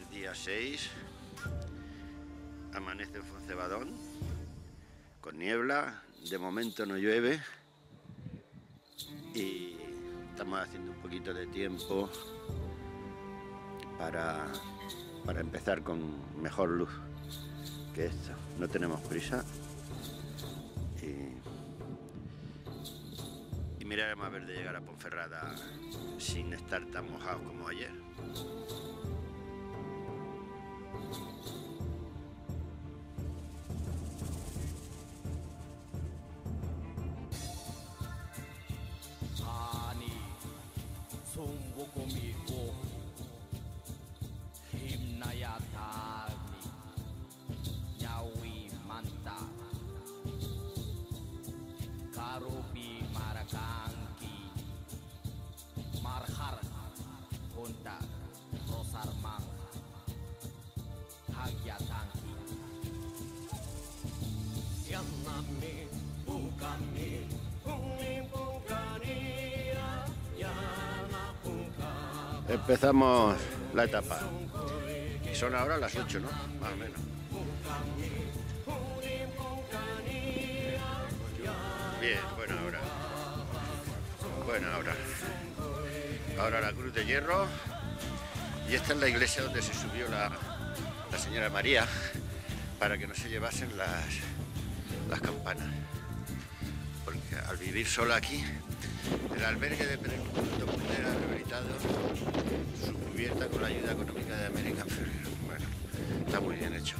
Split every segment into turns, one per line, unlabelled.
día 6, amanece en Foncebadón, con niebla, de momento no llueve y estamos haciendo un poquito de tiempo para empezar con mejor luz que esto. No tenemos prisa y miraremos a ver de llegar a Ponferrada sin estar tan mojados como ayer.
Karupi Marakangki Marhar Honda Rosarmang Hagyatangki Yanami Bukami Bukania Yana Buka.
Empezamos la etapa. Y son ahora las 8, ¿no? Más o menos. Bien, buena hora. Buena hora. Ahora la Cruz de Hierro. Y esta es la iglesia donde se subió la señora María para que no se llevasen las campanas. Porque al vivir sola aquí, el albergue de Puntera ha rehabilitado su cubierta con la ayuda económica de American Ferrero. Bueno, está muy bien hecho.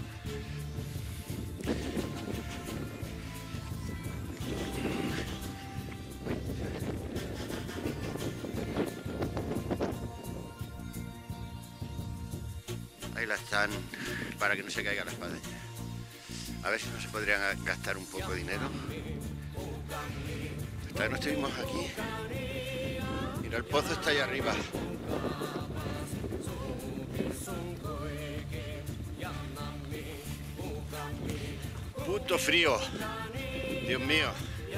Ahí la están para que no se caiga la espadaña. A ver si no se podrían gastar un poco de dinero. Hasta que no estuvimos aquí. Mira, el pozo está ahí arriba. Puto frío. Dios mío.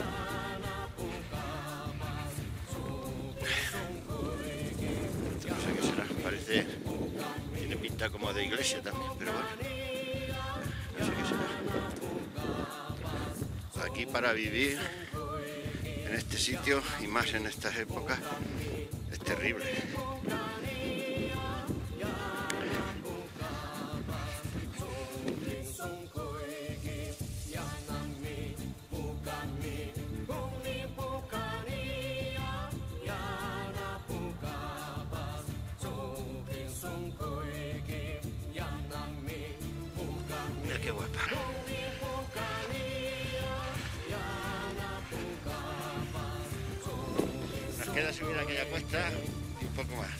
Esto no sé qué será. Parece... Tiene pinta como de iglesia también, pero bueno. No sé qué será. Aquí para vivir en este sitio y más en estas épocas es terrible. Mira qué guapa. Nos queda subir aquella cuesta y un poco más.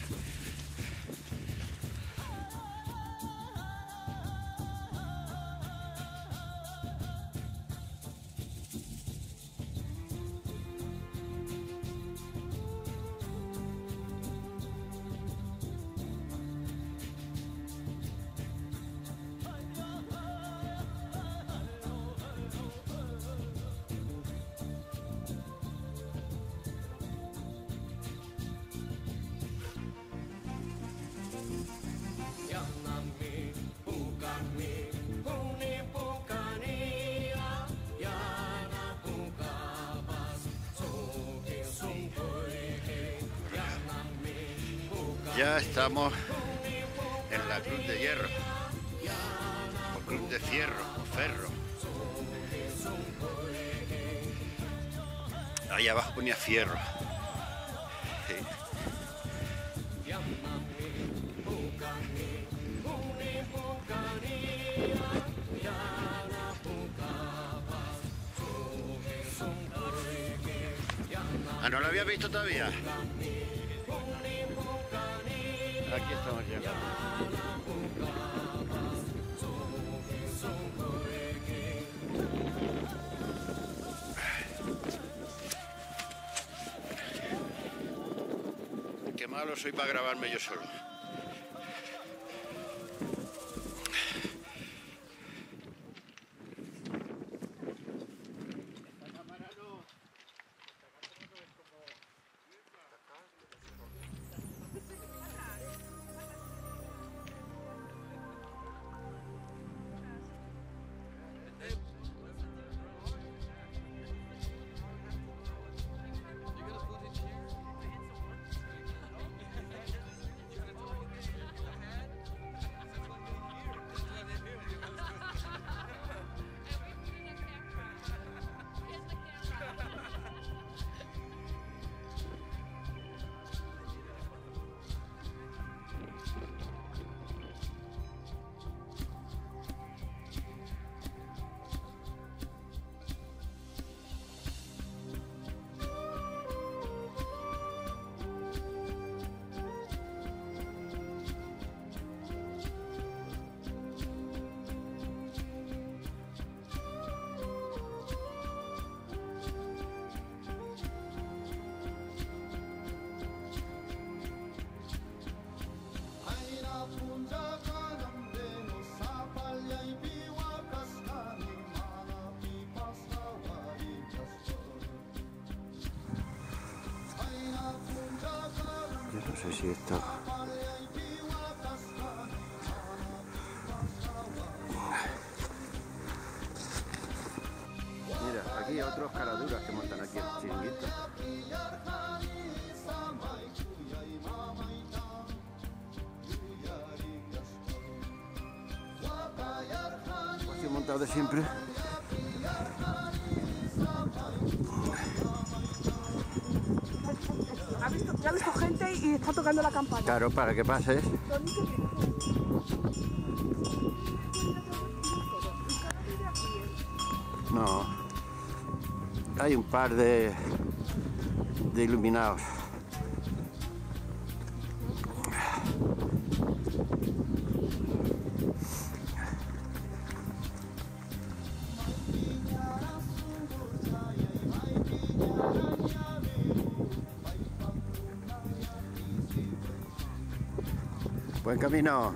Ya estamos en la Cruz de Hierro, o Cruz de Fierro, o Ferro. Ahí abajo ponía Fierro. Sí. Ah, ¿no lo había visto todavía? Aquí estamos llegando. Qué malo soy para grabarme yo solo. sé si esto... Mira, aquí otros caraduras que montan aquí el chiringuito. Así montado de siempre.
Ya ha visto gente y está tocando la campana.
Claro, para que pases. No, hay un par de iluminados. Buen camino.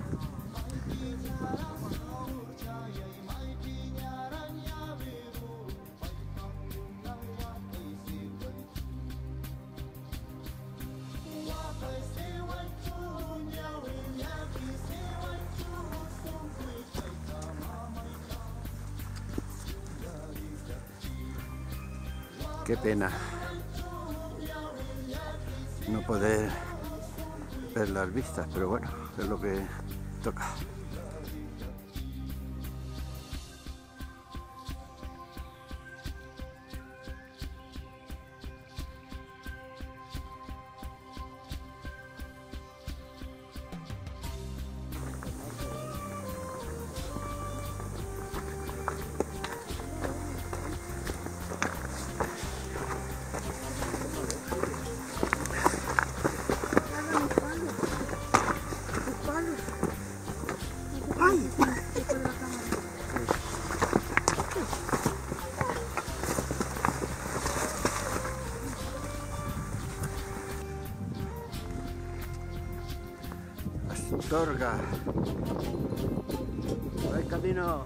Qué pena no poder ver las vistas, pero bueno, es lo que toca. Astorga. Buen camino.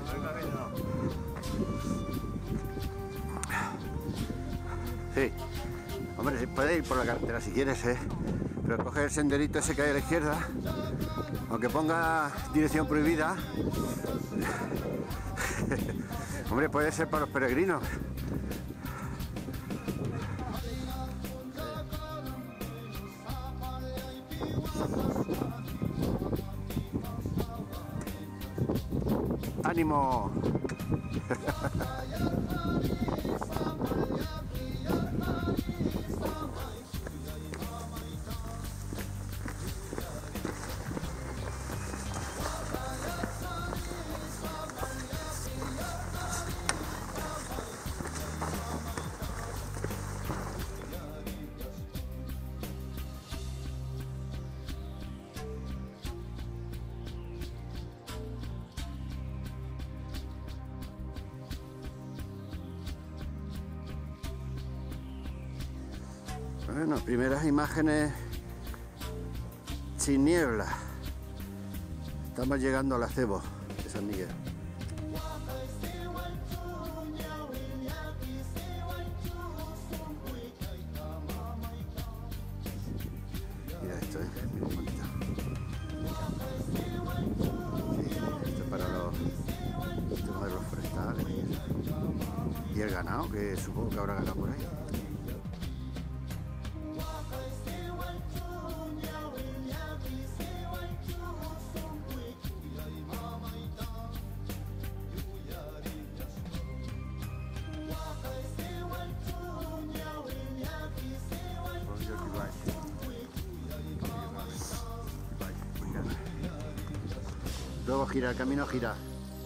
Sí. Hombre, se puede ir por la carretera si quieres, pero coge el senderito ese que hay a la izquierda, aunque ponga dirección prohibida. Hombre, puede ser para los peregrinos. ¡Ánimo! Bueno, primeras imágenes sin niebla. Estamos llegando al acebo de San Miguel. Mira esto, muy bonito. Sí, esto es para los temas de los forestales y el ganado, que supongo que habrá ganado por ahí. Luego gira, el camino gira.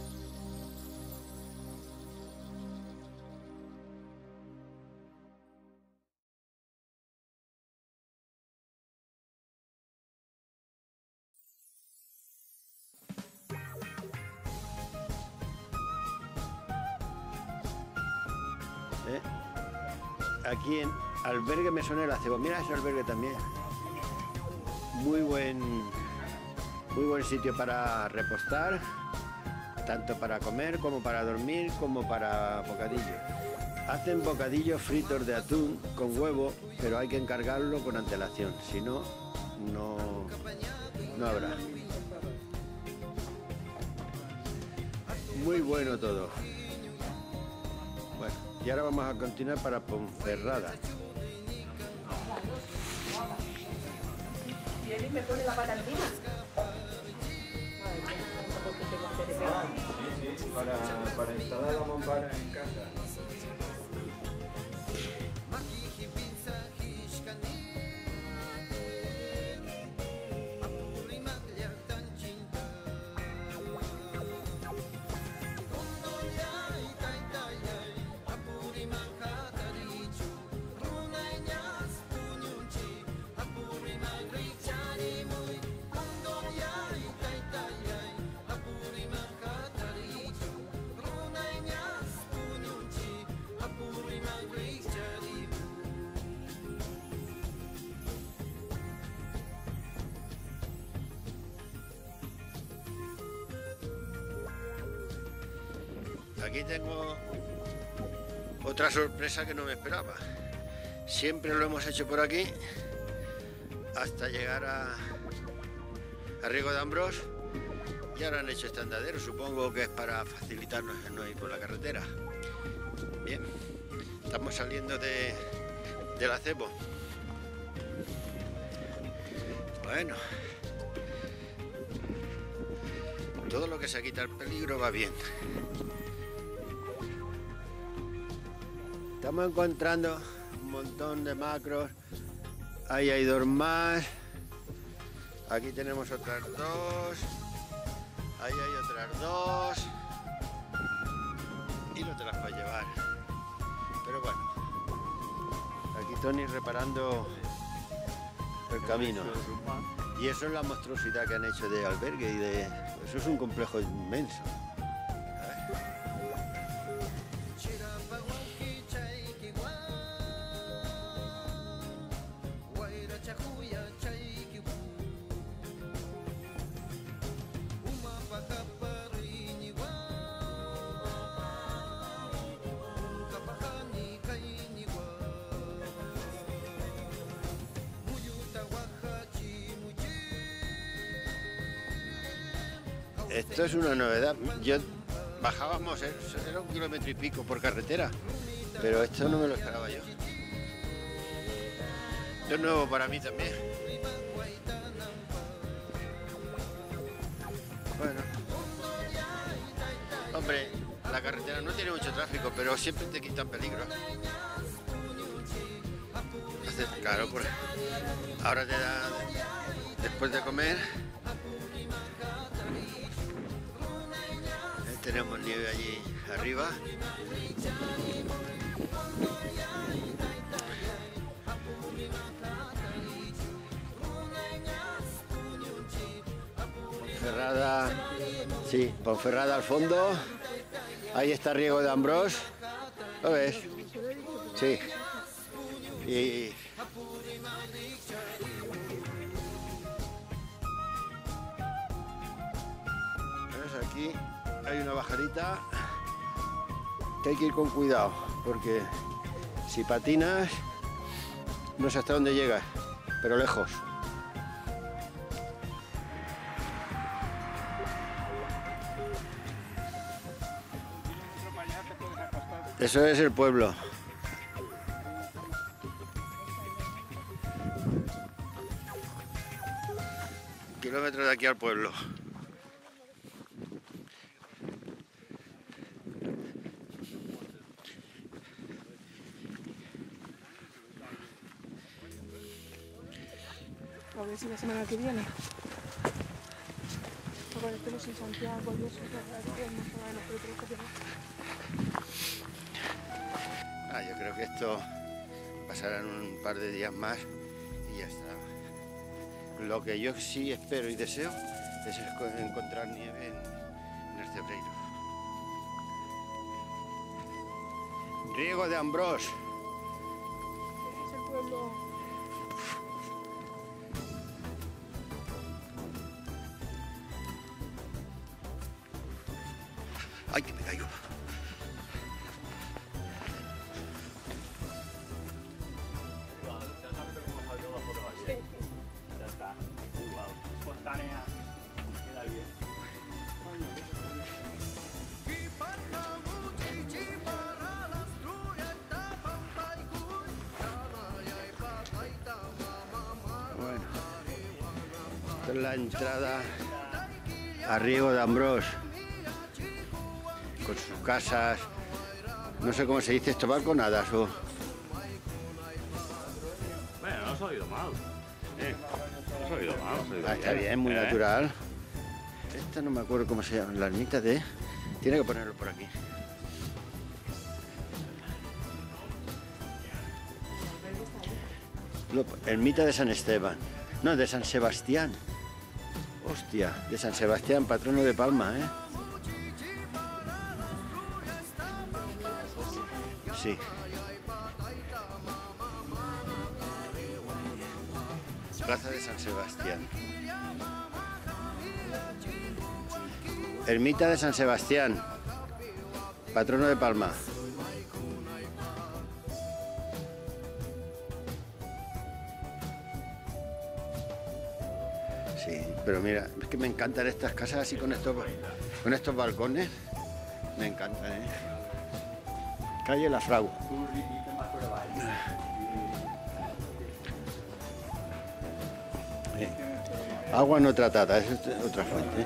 Aquí en albergue me suena el acebo. Mira ese albergue también. Muy buen sitio para repostar, tanto para comer como para dormir, como para bocadillo. Hacen bocadillos fritos de atún con huevo, pero hay que encargarlo con antelación, si no, no habrá. Muy bueno todo. Bueno, y ahora vamos a continuar para Ponferrada.
Y él me pone la pata encima.
Para instalar la mampara en casa.
Aquí tengo otra sorpresa que no me esperaba. Siempre lo hemos hecho por aquí hasta llegar a Riego de Ambrós y ahora han hecho este andadero. Supongo que es para facilitarnos no ir por la carretera. Bien, estamos saliendo del acebo. Bueno, todo lo que se quita el peligro va bien. Estamos encontrando un montón de macros. Ahí hay dos más. Aquí tenemos otras dos. Ahí hay otras dos. Y no te las puedes llevar. Pero bueno. Aquí Tony reparando el camino. Y eso es la monstruosidad que han hecho de albergue y de... Eso es un complejo inmenso. Esto es una novedad. Bajábamos, era 1,5 kilómetros por carretera, pero esto no me lo esperaba yo. Esto es nuevo para mí también. Bueno, hombre, la carretera no tiene mucho tráfico, pero siempre te quitan peligro. Claro, pues ahora te da, después de comer, tenemos nieve allí arriba. Ponferrada, sí, Ponferrada al fondo. Ahí está Riego de Ambrós. ¿Lo ves? Sí. Y ¿ves? Aquí hay una bajadita que hay que ir con cuidado, porque si patinas no sé hasta dónde llegas, pero lejos. Eso es el pueblo. Kilómetros de aquí al pueblo.
A ver si la semana que viene. Porque estemos en Santiago y eso, más o menos, pero creo que
Yo creo que esto pasará en un par de días más y ya está. Lo que yo sí espero y deseo es encontrar nieve en el Cebreiro. Riego de Ambrós.
es el pueblo.
¡Ay, que me caigo! Esta es la entrada a Riego de Ambrós, con sus casas, no sé cómo se dice esto, balconadas o...
Bueno, no has oído mal. No has oído mal. Has oído
Está bien, muy natural. Esta no me acuerdo cómo se llama, la ermita de... Tiene que ponerlo por aquí. No, ermita de San Esteban. No, de San Sebastián. Hostia, de San Sebastián, patrono de Palma, ¿eh? Sí. Plaza de San Sebastián. Ermita de San Sebastián, patrono de Palma. Sí, pero mira, es que me encantan estas casas así con estos balcones. Me encantan, ¿eh? Calle La Frau. Agua no tratada, es otra fuente.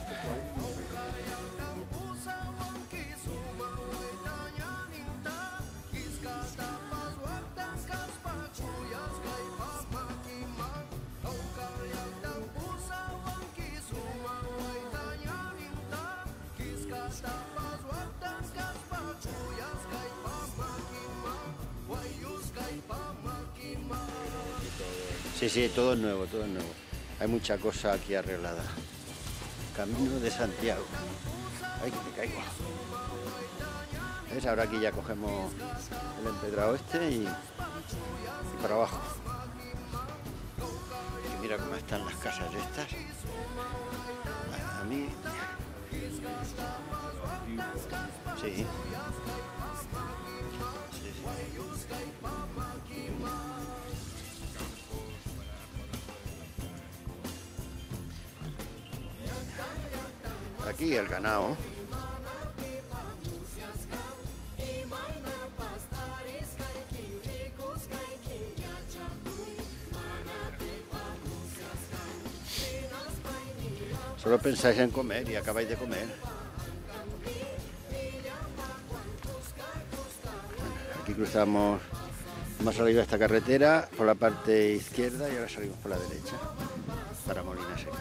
Sí, sí, todo es nuevo, todo es nuevo. Hay mucha cosa aquí arreglada. Camino de Santiago. Ay, que me caigo. ¿Ves? Ahora aquí ya cogemos el empedrado este y para abajo. Y mira cómo están las casas estas. A mí... Sí. Sí, sí. Aquí el ganado. Solo pensáis en comer y acabáis de comer. Aquí cruzamos, hemos salido a esta carretera por la parte izquierda y ahora salimos por la derecha para Molina Seca.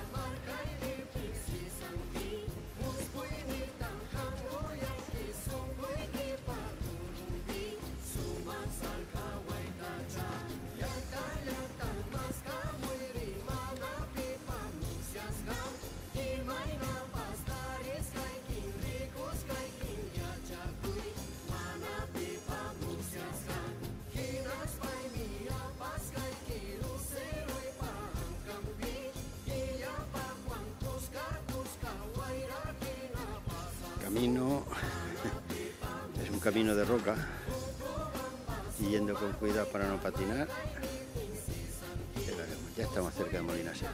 Camino, es un camino de roca y yendo con cuidado para no patinar. Ya estamos cerca de Molina Seca.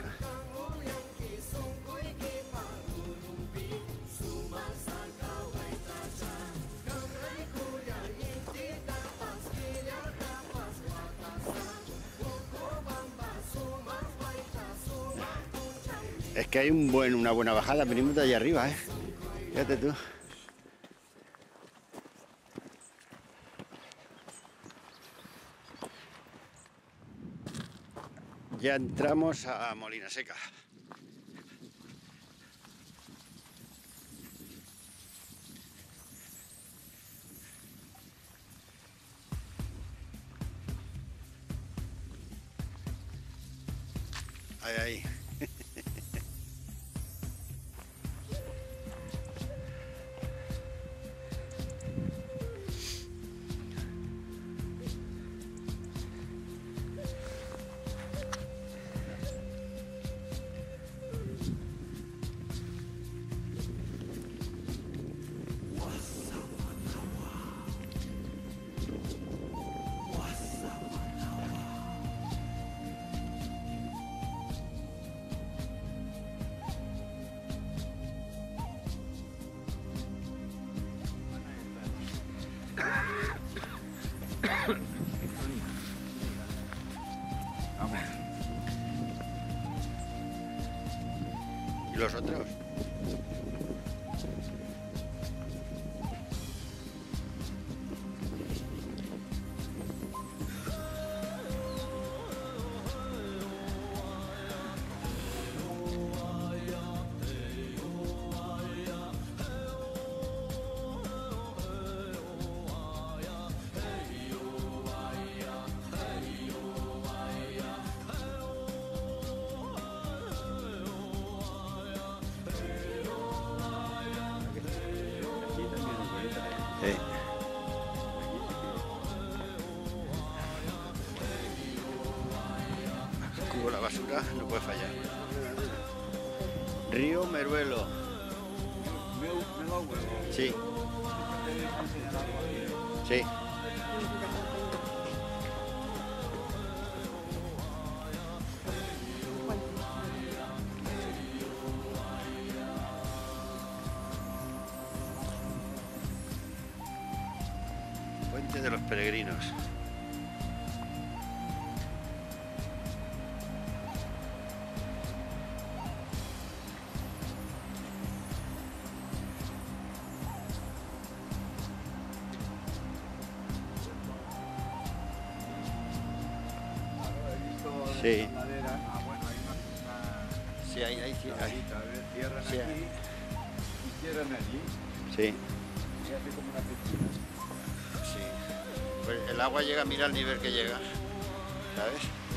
Es que hay una buena bajada, venimos de allá arriba, ¿eh? Fíjate tú. Ya entramos a Molina Seca. Ahí, ahí. ¿Y los otros? Sí. Cubo la basura, no puede fallar. Río Meruelo. Sí. Sí. Puente de los Peregrinos. Sí.
Bueno, hay una
Sí, ahí sí.
playita, cierran
Sí.
aquí y cierran allí.
Sí.
Y hace como una piscina.
Sí. Pues el agua llega, mira el nivel que llega. ¿Sabes?